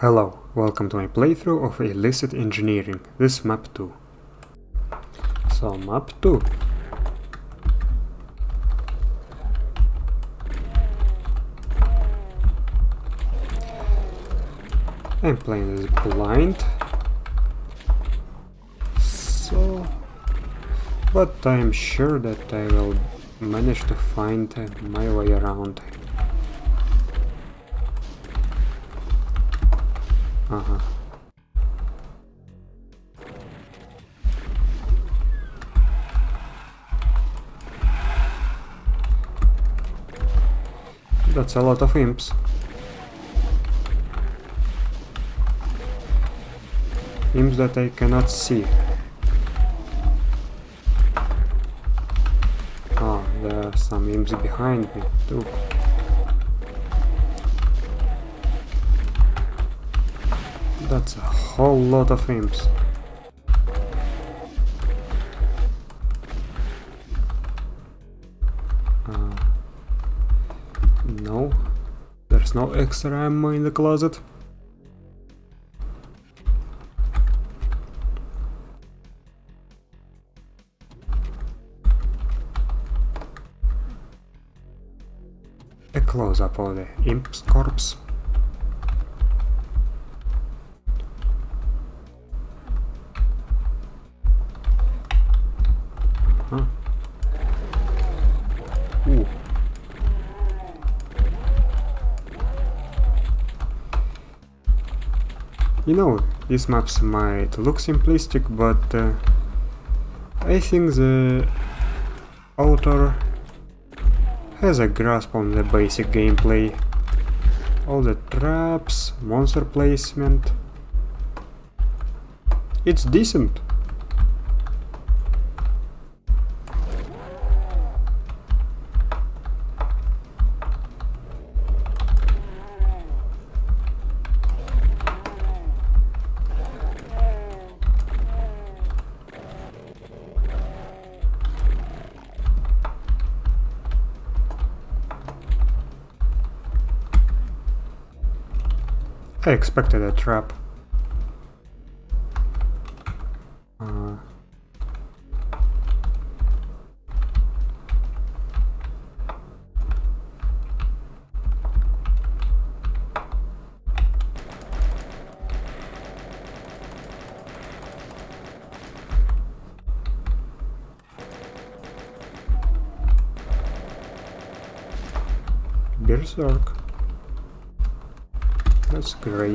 Hello, welcome to my playthrough of Illicit Engineering. This is map 2. So, map 2. I'm playing as blind. So... but I am sure that I will manage to find my way around. That's a lot of imps. Imps that I cannot see. Oh, there are some imps behind me too. That's a whole lot of imps. No, there's no extra ammo in the closet. A close-up of the imp's corpse. Ooh. You know, these maps might look simplistic, but I think the author has a grasp on the basic gameplay. All the traps, monster placement. It's decent. I expected a trap. Berserk. That's great.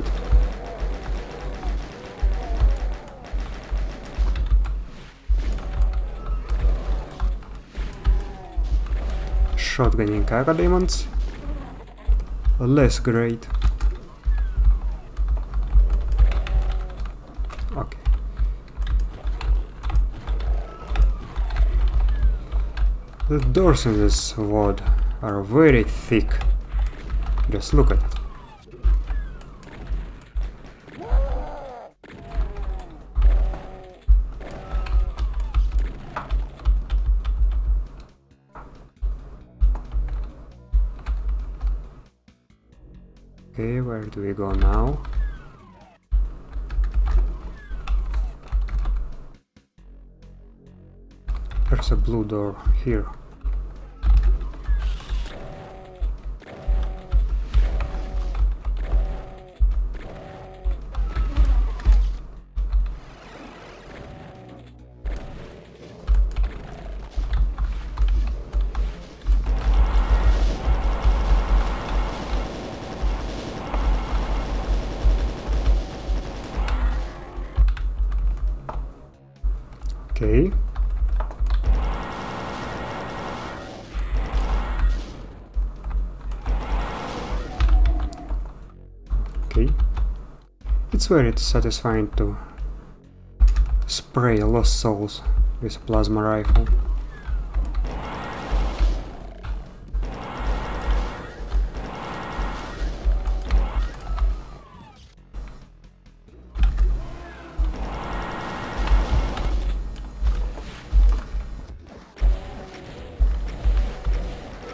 Shotgunning Cagademons? Less great. Okay. The doors in this ward are very thick. Just look at it. Okay, where do we go now? There's a blue door here. Okay. Okay. It's very satisfying to spray lost souls with a plasma rifle.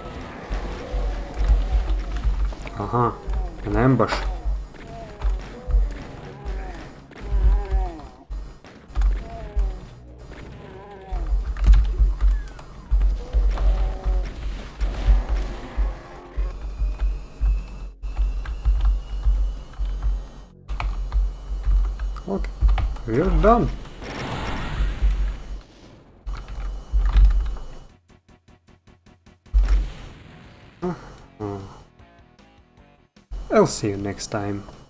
Aha, an ambush. Okay, we're done. I'll see you next time.